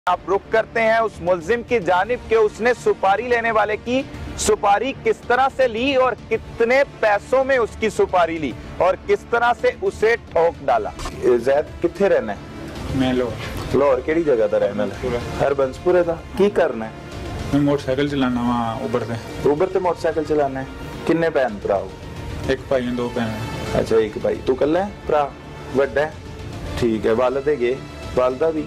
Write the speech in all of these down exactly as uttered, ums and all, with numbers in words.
आप रुक करते हैं उस मुल्जिम की जानिब के उसने सुपारी लेने वाले की सुपारी किस तरह से ली और कितने पैसों में उसकी सुपारी ली और किस तरह से उसे ठोक डाला। जैद किथे रहना है? मैं लाहौर। लाहौर केड़ी जगह दा रहने वाला? हरबंसपुरे दा। की करना है? मैं मोटरसाइकिल चलाना वा उबर ते। उबर ते मोटरसाइकिल चलाना है। किन्ने भैन भरा हो? एक भाई दो भैन। अच्छा एक भाई। तू कल्ला है? भरा वड्डा है? ठीक है। वालिद है? वालदा भी?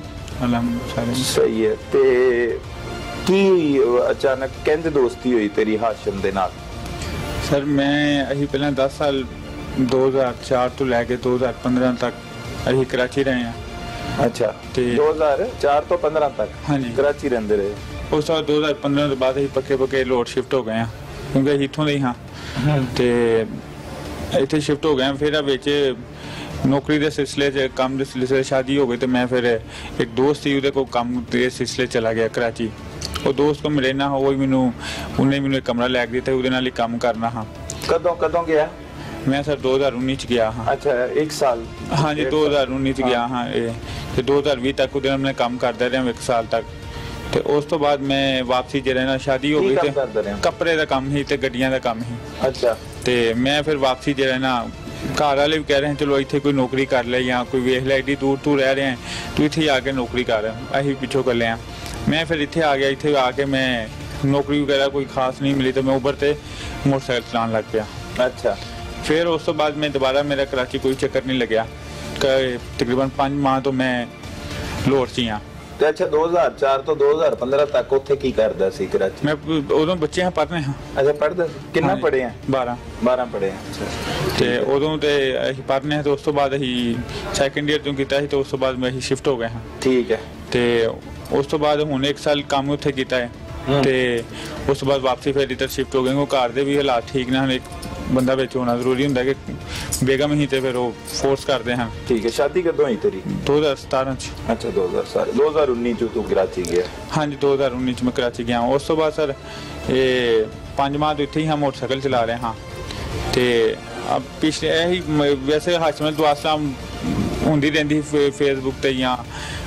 सही है। ते की अचानक कहते दोस्ती हुई तेरी हाशिम दे नाल? सर मैं अही पहले दस साल दो हज़ार चार तो लैके दो हज़ार पंद्रह तक अही कराची रहे हैं। अच्छा दो हज़ार चार तो पंद्रह तक? हाँ जी कराची रहंदे रहे। उस दो हज़ार पंद्रह के बाद अही पक्के पक्के लाहौर शिफ्ट हो गए हैं क्योंकि इत्थों दे हाँ ते इत्थे शिफ्ट हो गए हैं। फिर विच नौकरी के सिलसिले च काम के सिलसिले शादी हो गई तो मैं फिर एक दोस्त थी वो काम के सिलसिले चला गया कराची। वो दोस्त को मिले ना वो मैनू उन्हें मैनू एक कमरा लैके दिता वो काम करना हाँ। कदों कदों गया? मैं सर दो हज़ार उन्नीस गया हाँ। अच्छा एक साल? हाँ जी दो हज़ार उन्नीस गया हाँ। तो दो हज़ार भी तक उधर मैं काम करता रहा एक साल तक। तो उस तो बाद मैं वापसी जो ना शादी हो गई तो कपड़े का काम ही तो गड्डियां का काम ही। अच्छा तो मैं फिर वापसी जो ना घर वाले भी कह रहे हैं चलो इतने कोई नौकरी कर ले या कोई वेख ले एडी दूर तू रह रहे हैं तू इतने आके नौकरी कर अं पिछों कर लिया। मैं फिर इतने आ गया इतने आके मैं नौकरी वगैरह कोई खास नहीं मिली तो मैं उबर से मोटरसाइकिल चलाने लग गया। अच्छा फिर उस तो बाद मैं दोबारा मेरा कराची कोई चक्कर नहीं लग्या तकरीबन पाँच माह तो मैं लाहौर च ही हाँ। अच्छा दो हज़ार चार तो दो हज़ार पंद्रह तक उत्थे की करदा सी कराची? मैं उदों बच्चे हैं पढ़ने हाँ। अच्छा पढ़दा सी? कितना पढ़े हैं? बारह बारह पढ़े हैं। अच्छा ते उदों ते अही पढ़ने तो उस तो बाद अही सैकंड ईयर जो कीता सी तो उस तो बाद मैं अही शिफ्ट हो गए हाँ। ठीक है। ते उस तो बाद हुण एक साल काम उत्थे कीता है ते उस तो बाद वापसी फिर इधर शिफ्ट हो गए वो घर दे भी हालात ठीक ना एक बंदा विच होना जरूरी हुंदा कि बेगम ही ते फिर वो फोर्स करते हैं। ठीक है। शादी कदों हुई तेरी? दो हज़ार सतारह च। अच्छा दो हज़ार दो हज़ार उन्नीस तू कराची गया? हाँ जी दो हज़ार उन्नीस में कराची गया। उस तो बाद सर ये पाँच माह तो इत्थे ही हम मोटरसाइकिल चला रहे हाँ। ते अब पिछले यही वैसे हाशिम दुआ सलाम होंदी रहिंदी फेसबुक ते या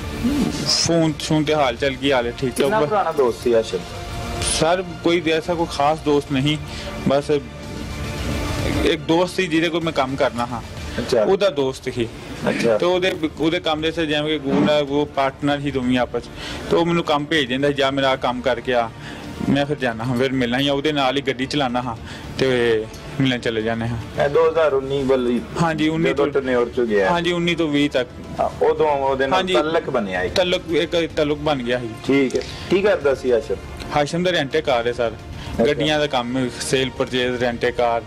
फोन शून ते हाल चाल की हाल है ठीक है। कितना पुराना दोस्त थी हाशिम? सर कोई ऐसा कोई खास दोस्त नहीं बस एक दोस्त थी जिहदे को मैं काम करना हाँ। अच्छा ओदा दोस्त ही। अच्छा तो ओदे ओदे काम जैसे जिवें गुना वो पार्टनर ही दोवें आपस तो मैनू काम भेज दिंदा जा मेरा काम करके आ मैं फिर जाना हाँ फिर मिलना ही ओदे नाल ही गड्डी चलाना हाँ ते मिलने चले जाने हाँ। दो हज़ार उन्नीस वाली? हाँ जी उन्नीस तो टर्नओवर च गया। हाँ जी उन्नीस तो बीस तक ओदों ओदे नाल तल्लक बनया एक तल्लक एक तल्लक बन गया ही। ठीक है। की करदा सी हाशिम? हाशिम दा रेंटे कार है सर गड्डियां दा काम सेल परचेज रेंटे कार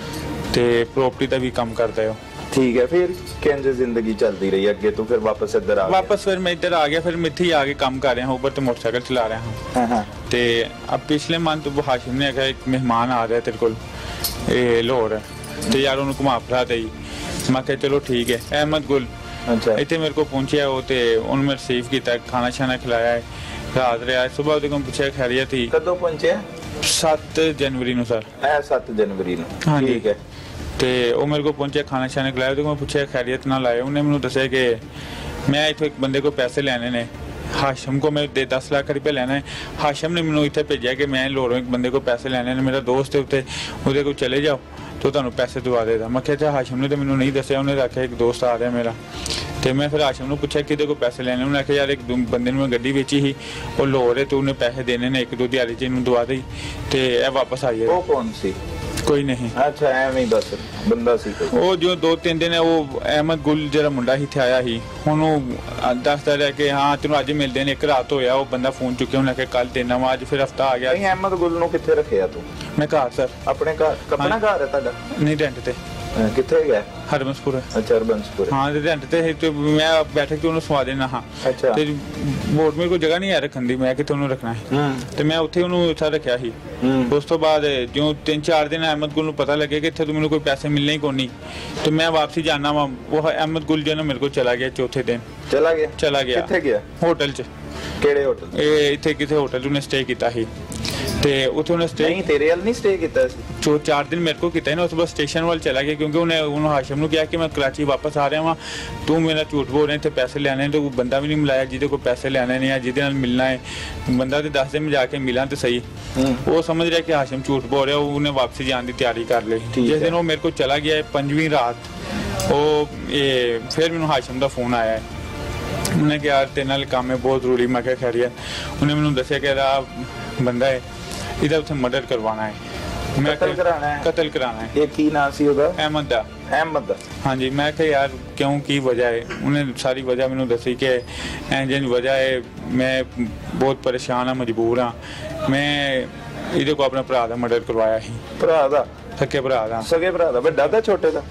ते प्रॉपर्टी दा भी काम करदा है। ठीक है। फिर कैसे जिंदगी चलती रही अगे तो फिर वापस इधर आ गया? वापस फिर मैं इधर आ गया फिर मैं इत्थे आके काम कर रहा हूँ ऊपर तो मोटरसाइकिल चला रहा हूँ। हाँ हाँ। ते अब पिछले मंथ वो हाशिम ने कहा एक मेहमान आ रहा है तेरे को लाहौर तो यार उन्होंने घुमा फिरा दे मैं कहा चलो ठीक है अहमद गुल। अच्छा इतने मेरे को पहुंचे वो तो उन्होंने रिसीव किया खाना शाना खिलाया है रात रहा सुबह वो पूछा खैरियत थी। कदों पहुंचे? सत्त जनवरी नु सर। सत्त जनवरी नु? हाँ ठीक है। तो वो मेरे को पहुंचे खाना शाना खिलाया तो मैं पूछा खैरियत ना लाए उन्हें मैंने दसिया कि मैं इतों एक बंदे को पैसे लेने ने हाशिम को मैं दे दस लाख रुपये लेना है। हाशिम ने मैंने इतने भेजा कि मैं लाहौरों एक बंदे को पैसे लेने ने मेरा दोस्त है उत्ते उहदे कोल चले जाओ तो तुहानू पैसे दवा देगा। मैं क्या हाशिम ने तो मैंने नहीं दसिया उन्हें आख्या एक दोस्त आ रहा मेरा तो मैं फिर हाशिम ने पूछा कि को पैसे लेने उन्हें आख्या यार एक बंदे ने मैं गड्डी बेची ही वो लाहौर है तो उन्हें पैसे देने ने एक दो दिहाड़ी च इन्हूं दवा दी तो यह वापस आई है। वो कौन सी? कोई नहीं। अच्छा एवं ही बस बंदा सी कोई? वो जो दो तीन दिन है वो अहमद गुल जरा मुंडा ही थे आया ही हुण दसदा रहा कि हाँ तेनों अज मिलते हैं एक रात होया वो बंदा फोन चुके उन्हें आख्या कल देना वा अज फिर हफ्ता आ गया। अहमद गुल नूं कित्थे रखिया तू? मैं घर सर अपने घर। अपना घर है तुहाडा? नहीं रेंट ते। किथे गया? हरबंसपुर। अच्छा हरबंसपुर हाँ रेंट ते तो मैं बैठक तो सवा देना हाँ। अच्छा ते वोट मेरे को जगह नहीं है रखन दी मैं किथे रखना है तो मैं उत्थे उन्होंने सर रखा ही। उस तो बाद जो तीन चार दिन अहमद गुल पता लगे कि इतने तो मैंने कोई पैसे मिलने ही कोनी तो मैं वापसी जाना वा वो अहमद गुल जो ना मेरे को चला गया चौथे दिन। चला गया? चला गया। किथे गया? होटल च। केड़े होटल? इत्थे किथे होटल उन्हें स्टे किया ही ਤੇ ਉੱਥੇ ਉਹਨੇ ਸਟੇ ਨਹੀਂ ਤੇਰੇ ਵੱਲ ਨਹੀਂ ਸਟੇ ਕੀਤਾ ਸੀ ਜੋ ਚਾਰ ਦਿਨ ਮੇਰੇ ਕੋਲ ਕੀਤਾ ਨਾ ਉਸ ਤੋਂ ਬਾਅਦ ਸਟੇਸ਼ਨ ਵੱਲ ਚਲਾ ਗਿਆ ਕਿਉਂਕਿ ਉਹਨੇ ਉਹਨੂੰ ਹਾਸ਼ਮ ਨੂੰ ਕਿਹਾ ਕਿ ਮੈਂ ਕਰਾਚੀ ਵਾਪਸ ਆ ਰਿਹਾ ਵਾਂ ਤੂੰ ਮੇਰਾ ਝੂਠ ਬੋਲ ਰਿਹਾ ਇੱਥੇ ਪੈਸੇ ਲੈਣੇ ਤੇ ਕੋਈ ਬੰਦਾ ਵੀ ਨਹੀਂ ਮਿਲਾਇਆ ਜਿਹਦੇ ਕੋਲ ਪੈਸੇ ਲੈਣੇ ਨੇ ਜਾਂ ਜਿਹਦੇ ਨਾਲ ਮਿਲਣਾ ਹੈ ਬੰਦਾ ਤੇ ਦੱਸ ਦੇ ਮੈਂ ਜਾ ਕੇ ਮਿਲਾਂ ਤੇ ਸਹੀ ਉਹ ਸਮਝ ਰਿਹਾ ਕਿ ਹਾਸ਼ਮ ਝੂਠ ਬੋਲ ਰਿਹਾ ਉਹਨੇ ਵਾਪਸੀ ਜਾਣ ਦੀ ਤਿਆਰੀ ਕਰ ਲਈ ਜਿਸ ਦਿਨ ਉਹ ਮੇਰੇ ਕੋਲ ਚਲਾ ਗਿਆ ਪੰਜਵੀਂ ਰਾਤ ਉਹ ਇਹ ਫਿਰ ਮੈਨੂੰ ਹਾਸ਼ਮ ਦਾ ਫੋਨ ਆਇਆ ਉਹਨੇ ਕਿਹਾ ਯਾਰ ਤੇਰੇ ਨਾਲ ਕੰਮ ਹੈ ਬਹੁਤ ਜ਼ਰੂਰੀ ਮੈਂ ਕਿਹਾ ਖੈਰੀਅਤ ਉਹਨੇ ਮੈਨੂੰ ਦੱਸਿਆ ਕਿ ਇਹਦਾ ਬੰਦਾ ਹੈ ਇਹਦਾ ਉੱਥੇ ਮਰਡਰ ਕਰਵਾਉਣਾ ਹੈ ਮੈਂ ਕਤਲ ਕਰਾਣਾ ਹੈ ਕਤਲ ਕਰਾਣਾ ਹੈ ਇਹ ਕੀ ਨਾਮ ਸੀ ਉਹਦਾ ਅਹਿਮਦ ਦਾ ਅਹਿਮਦ ਦਾ ਹਾਂਜੀ ਮੈਂ ਕਿਹਾ ਯਾਰ ਕਿਉਂ ਕੀ ਵਜ੍ਹਾ ਹੈ ਉਹਨੇ ਸਾਰੀ ਵਜ੍ਹਾ ਮੈਨੂੰ ਦੱਸੀ ਕਿ ਐਂ ਜਿਹੀ ਵਜ੍ਹਾ ਹੈ ਮੈਂ ਬਹੁਤ ਪਰੇਸ਼ਾਨ ਹਾਂ ਮਜਬੂਰ ਹਾਂ ਮੈਂ ਇਹਦੇ ਕੋਲ ਆਪਣੇ ਭਰਾ ਦਾ ਮਰਡਰ ਕਰਵਾਇਆ ਸੀ ਭਰਾ ਦਾ ਸਕੇ ਭਰਾ ਦਾ ਸਕੇ ਭਰਾ ਦਾ ਵੱਡਾ ਦਾ ਛੋਟੇ ਦਾ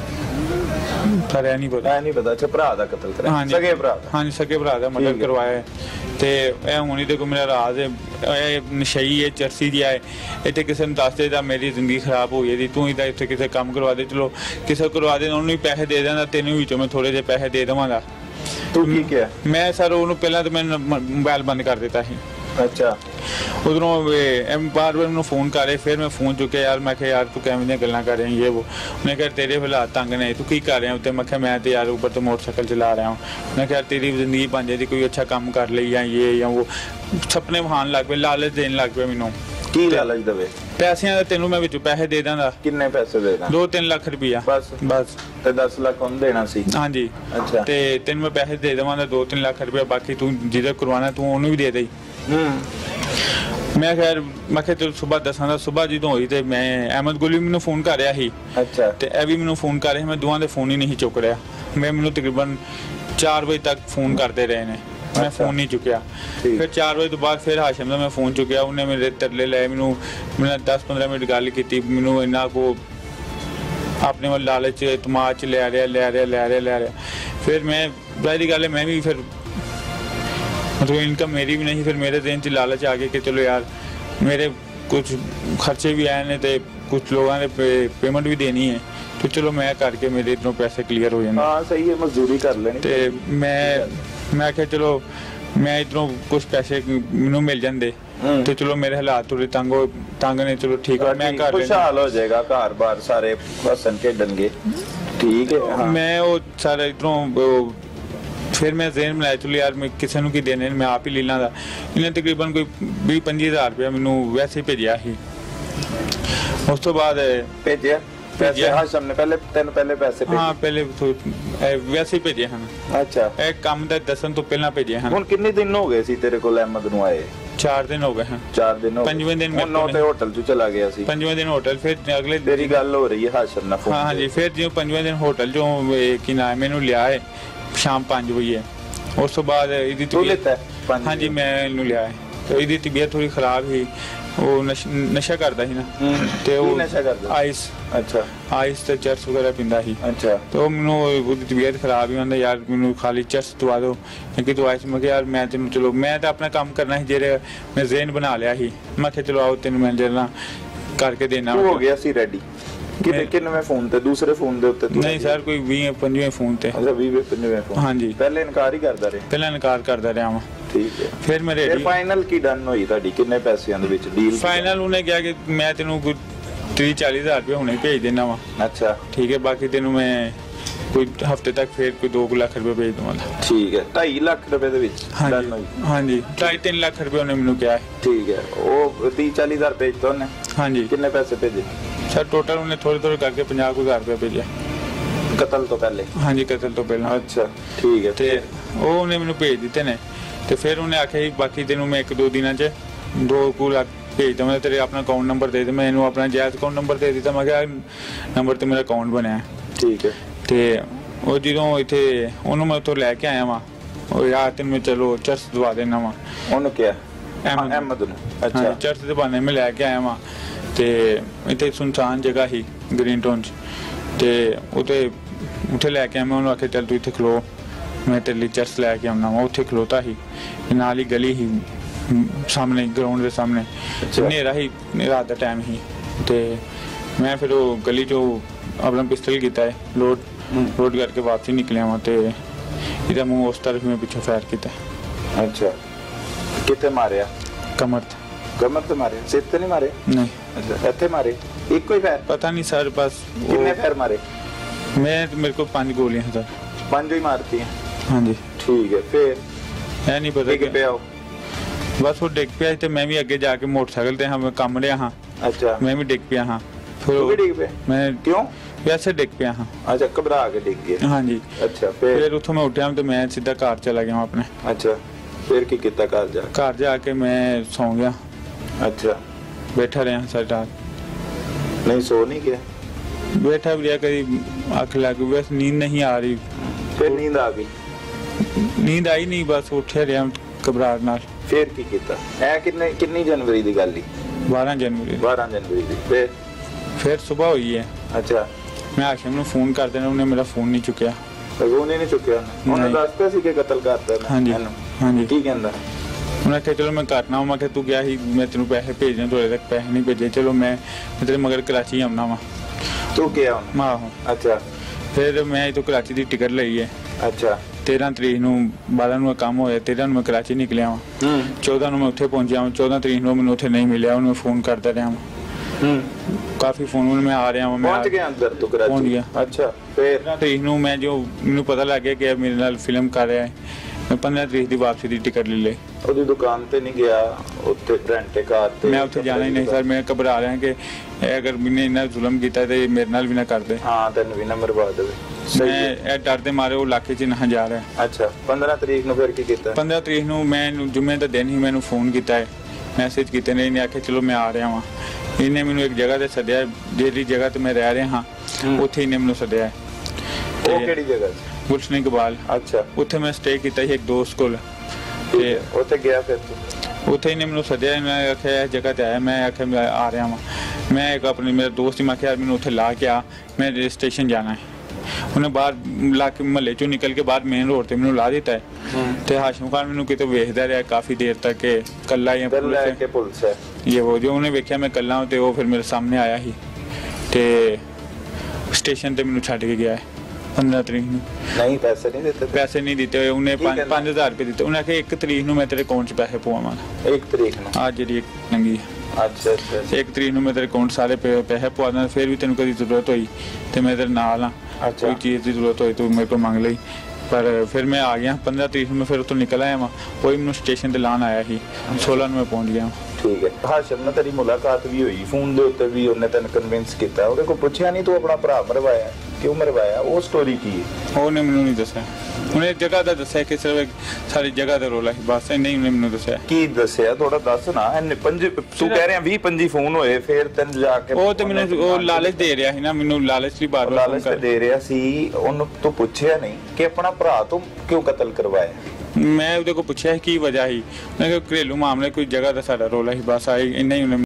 ਪਰ ਇਹ ਨਹੀਂ ਪਤਾ ਇਹ ਨਹੀਂ ਪਤਾ ਅੱਛਾ ਭਰਾ ਦਾ ਕਤਲ ਕਰਾਇਆ ਸਕੇ ਭਰਾ ਦਾ ਹਾਂਜੀ ਸਕੇ ਭਰਾ ਦਾ ਮਰਡਰ ਕਰਵਾਇਆ ਤੇ ਇਹ ਹੁਣ ਇਹਦੇ ਕੋਲ ਮੇਰਾ ਰਾਜ਼ ਹੈ ਇਹ ਨਸ਼ਈ ਹੈ ਚਰਸੀ ਦੀ ਹੈ ਇੱਥੇ ਕਿਸੇ ਨੂੰ ਦੱਸ ਦੇ ਤਾਂ ਮੇਰੀ ਜ਼ਿੰਦਗੀ ਖਰਾਬ ਹੋਈ ਇਹਦੀ ਤੂੰ ਇਹਦਾ ਇੱਥੇ ਕਿਸੇ ਕੰਮ ਕਰਵਾ ਦੇ ਚਲੋ ਕਿਸੇ ਕਰਵਾ ਦੇ ਉਹਨੂੰ ਵੀ ਪੈਸੇ ਦੇ ਦੇਣਾ ਤੈਨੂੰ ਵਿੱਚੋਂ ਮੈਂ ਥੋੜੇ ਜਿਹੇ ਪੈਸੇ ਦੇ ਦੇਵਾਂਗਾ ਤੂੰ ਕੀ ਕਿਹਾ ਮੈਂ ਸਰ ਉਹਨੂੰ ਪਹਿਲਾਂ ਤਾਂ ਮੈਂ ਮੋਬਾਈਲ ਬੰਦ ਕਰ ਦਿੱਤਾ ਸੀ ਅੱਛਾ ਉਧਰੋਂ ਐਮ ਬਾਰ ਬਾਰ ਮੈਨੂੰ ਫੋਨ ਕਰੇ ਫਿਰ ਮੈਂ ਫੋਨ ਚੁੱਕਿਆ ਯਾਰ ਮੈਂ ਕਿਹਾ ਯਾਰ ਤੂੰ ਕਿਵੇਂ ਦੀਆਂ ਗੱਲਾਂ ਕਰ ਰਿਹਾ ਇਹ ਉਹ ਉਹਨੇ ਕਿਹਾ ਤੇਰੇ ਹਾਲਾਤ ਤੰਗ ਨੇ ਤੂੰ ਕੀ ਕਰ ਰਿਹਾ ਉੱਤੇ ਮੈਂ ਕਿਹਾ ਮੈਂ ਤੇ ਯਾਰ ਉੱਪਰ ਤੋਂ ਮੋਟਰਸਾਈਕਲ ਚਲਾ ਰਿਹਾ ਹਾਂ ਮੈਂ ਕਿਹਾ ਤੇਰੀ ਜ਼ਿੰਦਗੀ ਬਣ ਜਾਏਗੀ ਕੋਈ ਅੱਛਾ ਕੰਮ ਕਰ ਲਈ ਜਾਂ ਇਹ ਜਾਂ ਉਹ ਸੁਪਨੇ ਵਹਾਣ ਲੱਗ ਪਏ ਲਾਲਚ ਦੇਣ ਲੱਗ ਪਏ ਮੈਨੂੰ ਕੀ ਲਾਲਚ ਦੇਵੇ ਪੈਸਿਆਂ ਦਾ ਤੈਨੂੰ ਮੈਂ ਵਿੱਚੋਂ ਪੈਸੇ ਦੇ ਦਾਂਗਾ ਕਿੰਨੇ ਪੈਸੇ ਦੇ ਦਾਂ ਦੋ ਤਿੰਨ ਲੱਖ ਰੁਪਇਆ ਬਸ ਬਸ ਤੇ ਦਸ ਲੱਖ ਉਹਨੂੰ ਦੇਣਾ ਸੀ ਹਾਂਜੀ ਅੱਛਾ ਤੇ ਤੈਨੂੰ ਮੈਂ ਪੈਸੇ ਦੇ ਦੇਵਾਂਗਾ ਦੋ ਤਿੰਨ ਲੱਖ ਰੁਪਇਆ ਬਾਕੀ ਤੂੰ ਜਿਹਦਾ ਕਰਵਾਉਣਾ ਤੂੰ ਉਹਨੂੰ ਵੀ ਦੇ ਦੇ ਹੂੰ ਮੈਂ ਖੈਰ ਮੈਂ ਕਿਹਾ ਚਲ ਸਵੇਰ ਦਸਾਂ ਦਾ ਸਵੇਰ ਜਦੋਂ ਹੋਈ ਤੇ ਮੈਂ ਅਹਿਮਦ ਗੁਲੀ ਮੈਨੂੰ ਫੋਨ ਕਰ ਰਿਹਾ ਸੀ ਅੱਛਾ ਤੇ ਇਹ ਵੀ ਮੈਨੂੰ ਫੋਨ ਕਰ ਰਿਹਾ ਮੈਂ ਦੋਵਾਂ ਦੇ ਫੋਨ ਹੀ ਨਹੀਂ ਚੁੱਕ ਰਿਹਾ ਮੈਂ ਮੈਨੂੰ ਤਕਰੀਬਨ ਚਾਰ ਵਜੇ ਤੱਕ ਫੋਨ ਕਰਦੇ ਰਹੇ ਨੇ ਮੈਂ ਫੋਨ ਨਹੀਂ ਚੁੱਕਿਆ ਫਿਰ ਚਾਰ ਵਜੇ ਤੋਂ ਬਾਅਦ ਫਿਰ ਹਾਸ਼ਮ ਦਾ ਮੈਂ ਫੋਨ ਚੁੱਕਿਆ ਉਹਨੇ ਮੇਰੇ ਤਰਲੇ ਲਏ ਮੈਨੂੰ ਮੈਂ ਦਸ ਪੰਦਰਾਂ ਮਿੰਟ ਗੱਲ ਕੀਤੀ ਮੈਨੂੰ ਇੰਨਾ ਕੋ ਆਪਣੇ ਵੱਲ ਲਾਲਚ ਇਤਮਾਦ ਚ ਲੈ ਰਿਹਾ ਲੈ ਰਿਹਾ ਲੈ ਰਿਹਾ ਲੈ ਰਿਹਾ ਫਿਰ ਮੈਂ ਜ਼ਾਹਿਰ ਗੱਲ ਹੈ ਮੈਂ ਵੀ ਫਿਰ मतलब इनकम मेरी भी नहीं फिर मेरे दिन च लालच आ गया कि चलो यार मेरे कुछ खर्चे भी आए ने ते कुछ लोगों ने पे, पेमेंट भी देनी है तो चलो मैं करके मेरे इधरों पैसे क्लियर हो जाने हाँ सही है मजदूरी कर लेनी ते मैं मैं क्या चलो मैं इधरों कुछ पैसे मैनू मिल जाते तो चलो मेरे हालात थोड़े तंग हो तंग ने चलो ठीक है मैं कर खुशहाल हो जाएगा घर बार सारे हसन खेडनगे ठीक है हाँ। मैं वो सारा इधरों फिर मैं जहन बनाया चलो यार मैं किसी ਨੂੰ ਕੀ ਦੇਣੇ ਮੈਂ ਆਪ ਹੀ ਲੈ ਲਾਂਗਾ ਇਹਨੇ ਤਕਰੀਬਨ ਕੋਈ ਵੀਹ ਪੰਜੀ ਹਜ਼ਾਰ ਰੁਪਏ ਮੈਨੂੰ ਵੈਸੇ ਭੇਜਿਆ ਸੀ ਉਸ ਤੋਂ ਬਾਅਦ ਭੇਜਿਆ ਪੈਸੇ ਹਾਸ਼ਮ ਨੇ ਪਹਿਲੇ ਤਿੰਨ ਪਹਿਲੇ ਪੈਸੇ ਭੇਜੇ ਹਾਂ ਪਹਿਲੇ ਵੈਸੇ ਹੀ ਭੇਜੇ ਹਨ ਅੱਛਾ ਇਹ ਕੰਮ ਦਾ ਦੱਸਣ ਤੋਂ ਪਹਿਲਾਂ ਭੇਜੇ ਹਨ ਹੁਣ ਕਿੰਨੇ ਦਿਨ ਹੋ ਗਏ ਸੀ ਤੇਰੇ ਕੋਲ ਅਹਿਮਦ ਨੂੰ ਆਏ ਚਾਰ ਦਿਨ ਹੋ ਗਏ ਹਨ ਚਾਰ ਦਿਨ ਹੋ ਗਏ ਪੰਜਵੇਂ ਦਿਨ ਮੈਂ ਨੌ ਤੇ ਹੋਟਲ ਚ ਚਲਾ ਗਿਆ ਸੀ ਪੰਜਵੇਂ ਦਿਨ ਹੋਟਲ ਫਿਰ ਅਗਲੇ ਤੇਰੀ ਗੱਲ ਹੋ ਰਹੀ ਹੈ ਹਾਸ਼ਮ ਨਾਲ ਹਾਂ ਹਾਂਜੀ ਫਿਰ ਜਿਉਂ ਪੰਜਵੇਂ ਦਿਨ ਹੋਟਲ ਚੋਂ ਕੀ ਨਾਮ ਮੈਨੂੰ ਲਿਆ ਹੈ ਸ਼ਾਮ ਪੰਜ ਵਜੇ ਉਸ ਤੋਂ ਬਾਅਦ ਇਹਦੀ ਤਬੀਅਤ ਹਾਂਜੀ ਮੈਂ ਇਹਨੂੰ ਲਿਆ ਹੈ ਤੇ ਇਹਦੀ ਤਬੀਅਤ ਥੋੜੀ ਖਰਾਬ ਸੀ ਉਹ ਨਸ਼ਾ ਕਰਦਾ ਸੀ ਨਾ ਤੇ ਉਹ ਨਸ਼ਾ ਕਰਦਾ ਆਈਸ ਅੱਛਾ ਆਈਸ ਤੇ ਚਰਸ ਵਗੈਰਾ ਪੀਂਦਾ ਸੀ ਅੱਛਾ ਤੇ ਉਹ ਮੈਨੂੰ ਉਹਦੀ ਤਬੀਅਤ ਖਰਾਬ ਹੀ ਹੁੰਦਾ ਯਾਰ ਮੈਨੂੰ ਖਾਲੀ ਚਰਸ ਦਵਾ ਦਿਓ ਕਿ ਤੂੰ ਆਈਸ ਮੈਂ ਕਿਹਾ ਯਾਰ ਮੈਂ ਤੈਨੂੰ ਚਲੋ ਮੈਂ ਤਾਂ ਆਪਣਾ ਕੰਮ ਕਰਨਾ ਸੀ ਜਿਹੜੇ ਮੈਂ ਜ਼ੇਨ ਬਣਾ ਲਿਆ ਸੀ ਮੈਂ ਕਿਹਾ ਚਲੋ ਆਓ ਤੈਨੂੰ ਮੈਂ ਜਿਹੜਾ ਕਰਕੇ ਦੇਣਾ ਹੋ ਗਿਆ ਸੀ ਰੈਡੀ ਕਿੰਨੇ ਕਿੰਨੇ ਫੋਨ ਤੇ ਦੂਸਰੇ ਫੋਨ ਦੇ ਉੱਤੇ ਨਹੀਂ ਸਰ ਕੋਈ ਵੀਹ ਪੰਜਵੇਂ ਫੋਨ ਤੇ ਅੱਛਾ ਵੀਹ ਪੰਜਵੇਂ ਫੋਨ ਹਾਂਜੀ ਪਹਿਲੇ ਇਨਕਾਰ ਹੀ ਕਰਦਾ ਰਿਹਾ ਪਹਿਲਾਂ ਇਨਕਾਰ ਕਰਦਾ ਰਿਹਾ ਮੈਂ ਠੀਕ ਹੈ ਫਿਰ ਮੈਂ ਰੈਡੀ ਫਾਈਨਲ ਕੀ ਡਨ ਹੋਈ ਤੁਹਾਡੀ ਕਿੰਨੇ ਪੈਸਿਆਂ ਦੇ ਵਿੱਚ ਡੀਲ ਫਾਈਨਲ ਉਹਨੇ ਕਿਹਾ ਕਿ ਮੈਂ ਤੈਨੂੰ ਕੋਈ ਤੀਹ ਚਾਲੀ ਹਜ਼ਾਰ ਰੁਪਏ ਹੁਣੇ ਭੇਜ ਦੇਣਾ ਵਾ ਅੱਛਾ ਠੀਕ ਹੈ ਬਾਕੀ ਤੈਨੂੰ ਮੈਂ ਕੋਈ ਹਫਤੇ ਤੱਕ ਫਿਰ ਕੋਈ ਦੋ ਲੱਖ ਰੁਪਏ ਭੇਜ ਦਵਾਂਗਾ ਠੀਕ ਹੈ ਢਾਈ ਲੱਖ ਰੁਪਏ ਦੇ ਵਿੱਚ ਡਨ ਹੋਈ ਹਾਂਜੀ ਢਾਈ ਤਿੰਨ ਲੱਖ ਰੁਪਏ ਉਹਨੇ ਮੈਨੂੰ ਕਿਹਾ ਠੀਕ ਹੈ ਉਹ ਤੀਹ ਚਾਲੀ ਹਜ਼ਾਰ ਭੇਜਦਾ ਉਹਨੇ ਹਾਂਜੀ ਕਿੰਨੇ ਪੈਸੇ ਭੇਜੇ ਸਰ ਟੋਟਲ ਉਹਨੇ ਥੋੜੇ ਥੋੜੇ ਕਰਕੇ ਪੰਜਾਹ ਹਜ਼ਾਰ ਰੁਪਏ ਭੇਜਿਆ ਕਤਲ ਤੋਂ ਪਹਿਲੇ ਹਾਂਜੀ ਕਤਲ ਤੋਂ ਪਹਿਲਾਂ ਅੱਛਾ ਠੀਕ ਹੈ ਤੇ ਉਹ ਉਹਨੇ ਮੈਨੂੰ ਭੇਜ ਦਿੱਤੇ ਨੇ ਤੇ ਫਿਰ ਉਹਨੇ ਆਖਿਆ ਬਾਕੀ ਤੈਨੂੰ ਮੈਂ ਇੱਕ ਦੋ ਦਿਨਾਂ 'ਚ ਦੋ ਕੁ ਲੱਖ ਭੇਜ ਦਵਾਂ ਤੇਰੇ ਆਪਣਾ ਅਕਾਊਂਟ ਨੰਬਰ ਦੇ ਦੇ ਮੈਂ ਇਹਨੂੰ ਆਪਣਾ ਜਾਇਜ਼ ਅਕਾਊਂਟ ਨੰਬਰ ਦੇ ਦਿੱਤਾ ਮੈਂ ਕਿਹਾ ਨੰਬਰ ਤੇ ਮੇਰਾ ਅਕਾਊਂਟ ਬਣਿਆ ਠੀਕ ਹੈ ਤੇ ਉਹ ਜਦੋਂ ਇੱਥੇ ਉਹਨੂੰ ਮੈਂ ਉੱਥੋਂ ਲੈ ਕੇ ਆਇਆ ਵਾਂ ਉਹ ਯਾਰ ਤੈਨੂੰ ਮੈਂ ਚਲੋ ਚਰਚ ਦਵਾ ਦੇਣਾ ਵਾਂ ਉਹਨੂੰ ਕਿਹਾ ਅਹਿਮਦ ਨੂੰ ਅੱਛਾ ਚਰਚ ਦੇ ਬਹਾਨੇ ਮੈਂ ਲੈ ਕੇ ਆਇਆ ਵਾਂ ਤੇ ਇੱਥੇ ਸੁਨਸਾਨ ਜਗ੍ਹਾ ਸੀ ਗ੍ਰੀਨ ਟਾਊਨ 'ਚ ਤੇ ਉੱਥੇ ਉੱਥੇ ਲੈ ਕੇ ਆਇਆ ਮੈਂ ਉਹਨੂੰ ਆਖਿਆ ਚੱਲ ਤੂੰ ਇੱਥੇ ਖਲੋ ਮੈਂ ਤੇਰੇ ਲਈ ਚਰਚ ਲੈ ਕੇ ਆਉਣਾ ਵਾ ਉੱਥੇ ਖਲੋਤਾ ਸੀ ਨਾਲ ਹੀ ਗਲੀ ਸੀ ਸਾਹਮਣੇ ਗਰਾਊਂਡ ਦੇ ਸਾਹਮਣੇ ਹਨੇਰਾ ਹੀ ਰਾਤ ਦਾ ਟਾਈਮ ਸੀ ਤੇ ਮੈਂ ਫਿਰ ਉਹ ਗਲੀ 'ਚੋਂ ਆਪਣਾ ਪਿਸਤਲ ਕੀਤਾ ਹੈ ਲੋਡ ਲੋਡ ਕਰਕੇ ਵਾਪਸੀ ਨਿਕਲਿਆ ਵਾਂ ਤੇ ਇਹਦਾ ਮੂੰਹ ਉਸ ਤਰਫ ਮੈਂ ਪਿੱਛੋਂ ਫਾਇਰ ਕੀਤਾ ਅੱਛਾ ਕਿੱਥੇ ਮਾਰਿਆ ਕਮਰ ਤੇ कमर से मारे, सिर से नहीं मारे? नहीं। अच्छा, इत्थे मारे? एक ही पैर? पता नहीं सर, बस कितने पैर मारे? मैं मेरे को पांच गोलियां हैं सर। पांच ही मारती हैं? हाँ जी। ठीक है, फिर है नहीं पता डिग पिया? बस वो डिग पिया तो मैं भी अगे जाके मोटरसाइकिल ते हाँ कम रहा हाँ। अच्छा, मैं भी डिग पिया हाँ। फिर भी डिग पिया? मैं क्यों? वैसे डिग पिया हाँ। अच्छा, घबरा के डिग गया? हाँ जी। अच्छा, फिर फिर उठो मैं उठा तो मैं सीधा घर चला गया अपने। अच्छा, फिर की कितना घर जा? घर जाके मैं सौ गया। अच्छा, बैठा रहा सारी रात। नहीं सो नहीं गया? बैठा भी रहा, कभी अख लग गई, बस नींद नहीं आ रही। फिर नींद आ गई? नींद आई नहीं, बस उठे रहा घबराहट नाल। फिर की किता? ऐ कितने कितनी जनवरी दी गल? बारह जनवरी। बारह जनवरी दी। फिर फिर सुबह हुई है। अच्छा, मैं हाशिम ਨੂੰ ਫੋਨ ਕਰ ਦੇਣਾ, ਉਹਨੇ ਮੇਰਾ ਫੋਨ ਨਹੀਂ ਚੁੱਕਿਆ। ਉਹਨੇ ਨਹੀਂ ਚੁੱਕਿਆ? ਉਹਨੇ ਦੱਸਤਾ ਸੀ ਕਿ ਕਤਲ ਕਰਦਾ ਮੈਂ? ਹਾਂਜੀ ਹਾਂਜੀ। ਕੀ ਕਹਿੰਦਾ? ਉਹਨੇ ਕਿਹਾ ਚਲੋ ਮੈਂ ਕਰਨਾ, ਮੈਂ ਕਿਹਾ ਤੂੰ ਗਿਆ ਸੀ ਮੈਂ ਤੈਨੂੰ ਪੈਸੇ ਭੇਜਣੇ, ਤੁਹਾਡੇ ਤੱਕ ਪੈਸੇ ਨਹੀਂ ਭੇਜੇ, ਚਲੋ ਮੈਂ ਤੇਰੇ ਮਗਰ ਕਰਾਚੀ ਆਉਣਾ ਵਾ। ਤੂੰ ਕਿਹਾ ਉਹਨੇ? ਆਹੋ। ਅੱਛਾ, ਫਿਰ ਮੈਂ ਇਥੋਂ ਕਰਾਚੀ ਦੀ ਟਿਕਟ ਲਈ ਹੈ। ਅੱਛਾ, तेरह तरीक ਨੂੰ बारह ਨੂੰ ਕੰਮ ਹੋਇਆ, तेरह ਨੂੰ ਮੈਂ ਕਰਾਚੀ ਨਿਕਲਿਆ ਵਾਂ। ਹੂੰ। चौदह ਨੂੰ ਮੈਂ ਉੱਥੇ ਪਹੁੰਚਿਆ ਵਾਂ, चौदह ਤਰੀਕ ਨੂੰ ਮੈਨੂੰ ਉੱਥੇ ਨਹੀਂ ਮਿਲਿਆ, ਉਹਨੂੰ ਫੋਨ ਕਰਦਾ ਰਿਹਾ ਵਾਂ। ਹੂੰ। ਕਾਫੀ ਫੋਨ ਉਹਨੂੰ ਮੈਂ ਆ ਰਿਹਾ ਵਾਂ। ਮੈਂ ਪਹੁੰਚ ਗਿਆ ਅੰਦਰ ਤੂੰ ਕਰਾਚੀ? ਪਹੁੰਚ ਗਿਆ। ਅੱਛਾ, ਫਿਰ ਤਰੀਕ ਨੂੰ ਮੈਂ ਜੋ ਮੈਨੂੰ ਪਤਾ ਲੱਗ ਗਿਆ ਕਿ ਮੇਰੇ ਨਾਲ ਫਿਲਮ ਕਰ ਰਿਹਾ ਹੈ, ਮੈਂ पंद्रह ਤਰੀਕ ਦੀ ਵਾਪਸੀ ਦੀ ਟਿਕਟ ਲੈ ਲਈ। ਉਹਦੀ ਦੁਕਾਨ ਤੇ ਨਹੀਂ ਗਿਆ? ਉੱਥੇ ਰੈਂਟੇ ਕਾਰ ਤੇ? ਮੈਂ ਉੱਥੇ ਜਾਣਾ ਹੀ ਨਹੀਂ ਸਰ, ਮੈਂ ਘਬਰਾ ਰਿਹਾ ਕਿ ਅਗਰ ਮੈਨੇ ਇੰਨਾ ਜ਼ੁਲਮ ਕੀਤਾ ਤੇ ਮੇਰੇ ਨਾਲ ਵੀ ਨਾ ਕਰਦੇ। ਹਾਂ, ਤੈਨੂੰ ਵੀ ਨਾ ਮਰਵਾ ਦੇਵੇ। ਮੈਂ ਇਹ ਡਰ ਦੇ ਮਾਰੇ ਉਹ ਇਲਾਕੇ 'ਚ ਨਾ ਜਾ ਰਿਹਾ। ਅੱਛਾ, पंद्रह ਤਰੀਕ ਨੂੰ ਫਿਰ ਕੀ ਕੀਤਾ? पंद्रह ਤਰੀਕ ਨੂੰ ਮੈਂ ਜੁਮੇ ਦਾ ਦਿਨ ਹੀ ਮੈਨੂੰ ਫੋਨ ਕੀਤਾ ਹੈ, ਮੈਸੇਜ ਕੀਤੇ ਨੇ, ਇਹਨੇ ਆਖਿਆ ਚਲੋ ਮੈਂ ਆ ਰਿਹਾ ਵਾਂ। ਇਹਨੇ ਮੈਨੂੰ ਇੱਕ ਜਗ੍ਹਾ ਤੇ ਸੱਦਿਆ, ਜਿਹੜੀ ਜਗ੍ਹਾ ਤੇ ਮੈਂ ਰਹਿ ਰਿਹਾ ਹਾਂ ਉੱਥੇ ਇਹਨੇ ਮੈਨੂੰ ਸੱਦਿਆ ਹੈ। ਉਹ ਕਿਹੜੀ ਜਗ੍ਹਾ? ਗੁਲਸ਼ਨ ਇਕਬਾਲ। ਅੱਛਾ, ਉੱਥੇ ਮੈਂ ਸਟੇ ਕੀਤਾ ਸੀ ਇੱਕ ਦੋਸਤ ਕੋਲ, ਤੇ ਉੱਥੇ ਗਿਆ ਫਿਰ ਤੂੰ? ਉੱਥੇ ਇਹਨੇ ਮੈਨੂੰ ਸੱਦਿਆ, ਮੈਂ ਆਖਿਆ ਇਸ ਜਗ੍ਹਾ ਤੇ ਆਇਆ, ਮੈਂ ਆਖਿਆ ਮੈਂ ਆ ਰਿਹਾ ਵਾਂ। ਮੈਂ ਇੱਕ ਆਪਣੇ ਮੇਰੇ ਦੋਸਤ ਮੈਂ ਆਖਿਆ ਮੈਨੂੰ ਉੱਥੇ ਲਾ ਕੇ ਆ, ਮੈਂ ਰੇਲ ਸਟੇਸ਼ਨ ਜਾਣਾ ਹੈ। ਉਹਨੇ ਬਾਹਰ ਲਾ ਕੇ ਮਹੱਲੇ ਚੋਂ ਨਿਕਲ ਕੇ ਬਾਹਰ ਮੇਨ ਰੋਡ ਤੇ ਮੈਨੂੰ ਲਾ ਦਿੱਤਾ ਹੈ। ਤੇ ਹਾਸ਼ਮ ਖਾਨ ਮੈਨੂੰ ਕਿਤੇ ਵੇਖਦਾ ਰਿਹਾ ਕਾਫੀ ਦੇਰ ਤੱਕ ਕਿ ਕੱਲਾ ਹੀ ਪੁਲਿਸ ਹੈ ਇਹ ਉਹ ਜੋ ਉਹਨੇ ਵੇਖਿਆ ਮੈਂ ਕੱਲਾ ਤੇ ਉਹ ਫਿਰ ਮੇਰੇ ਸਾਹਮਣੇ ਆਇਆ ਸੀ ਤੇ ਸਟੇਸ਼ਨ ਤੇ ਮੈਨੂੰ ਛੱਡ ਕੇ ਗਿਆ ਹੈ। पंद्रह तरीक ਨੂੰ नहीं पैसे नहीं देते? पैसे नहीं दिते हुए उन्हें पाँच हजार रुपये दिते। उन्हें एक तरीक ਨੂੰ ਮੈਂ ਤੇਰੇ ਅਕਾਊਂਟ 'ਚ ਪੈਸੇ ਪਵਾਵਾਂਗਾ। एक तरीक ਨੂੰ? ਅੱਜ ਜਿਹੜੀ ਲੰਗੀ ਅੱਛਾ ਅੱਛਾ। ਇੱਕ ਤਰੀਕ ਨੂੰ ਮੈਂ ਤੇਰੇ ਅਕਾਊਂਟ ਸਾਰੇ ਪੈਸੇ ਪਵਾ ਦਾਂ, ਫਿਰ ਵੀ ਤੈਨੂੰ ਕਦੀ ਜ਼ਰੂਰਤ ਹੋਈ ਤੇ ਮੈਂ ਤੇਰੇ ਨਾਲ ਆ, ਕੋਈ ਚੀਜ਼ ਦੀ ਜ਼ਰੂਰਤ ਹੋਈ ਤੂੰ ਮੇਰੇ ਕੋਲ ਮੰਗ ਲਈ। पर फिर मैं आ गया पंद्रह तरीक में, फिर उतो निकल आया वहाँ, कोई मैं स्टेशन ते लान आया ही, सोलह में पहुंच गया। ठीक है। हाशिम ਨਾਲ ਤੇਰੀ ਮੁਲਾਕਾਤ ਵੀ ਹੋਈ ਫੋਨ ਦੇ ਉੱਤੇ ਵੀ, ਉਹਨੇ ਤੈਨੂੰ ਕਨਵਿੰਸ ਕੀਤਾ, ਉਹਦੇ ਕੋਲ ਪੁੱਛਿਆ ਨਹੀਂ ਤੂੰ ਆਪਣਾ ਭਰਾ ਮਰਵਾਇਆ ਕਿਉਂ ਮਰਵਾਇਆ? ਉਹ ਸਟੋਰੀ ਕੀ ਹੈ? ਉਹਨੇ ਮੈਨੂੰ ਨਹੀਂ ਦੱਸਿਆ, ਉਹਨੇ ਜਗ੍ਹਾ ਦਾ ਦੱਸਿਆ ਕਿ ਸਿਰਫ ਸਾਰੀ ਜਗ੍ਹਾ ਦਾ ਰੋਲਾ ਹੈ ਬਸ, ਨਹੀਂ ਉਹਨੇ ਮੈਨੂੰ ਦੱਸਿਆ। ਕੀ ਦੱਸਿਆ ਥੋੜਾ ਦੱਸ ਨਾ। ਇਹਨੇ ਪੰਜ ਤੂੰ ਕਹਿ ਰਿਹਾ ਵੀਹ ਪੰਜੀ ਫੋਨ ਹੋਏ, ਫਿਰ ਤੈਨੂੰ ਜਾ ਕੇ ਉਹ ਤੇ ਮੈਨੂੰ ਉਹ ਲਾਲਚ ਦੇ ਰਿਹਾ ਸੀ ਨਾ, ਮੈਨੂੰ ਲਾਲਚ ਲਈ ਬਾਰ ਬਾਰ ਲਾਲਚ ਦੇ ਰਿਹਾ ਸੀ। ਉਹਨੂੰ ਤੂੰ ਪੁੱਛਿਆ ਨਹੀਂ ਕਿ ਆਪਣਾ ਭਰਾ ਤੂੰ ਕਿਉਂ ਕਤਲ ਕਰਵਾਇਆ? ਮੈਂ ਉਹਦੇ ਕੋਲ ਪੁੱਛਿਆ ਕੀ ਵਜ੍ਹਾ ਸੀ, ਮੈਂ ਕਿਹਾ ਘਰੇਲੂ ਮਾਮਲੇ ਕੋਈ ਜਗ੍ਹਾ ਦਾ ਸਾਡਾ ਰੋਲਾ ਸੀ ਬਸ, ਆਈ ਇੰਨਾ ਹੀ ਉਹਨੇ